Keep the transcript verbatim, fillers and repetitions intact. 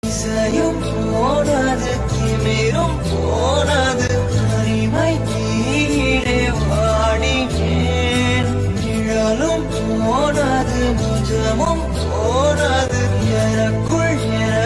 இசையும் போனது திமிரும் போனது தனிமை தீரே வாடினேன் நிழலும் போனது நிஜமும் போனது எனக்குள் என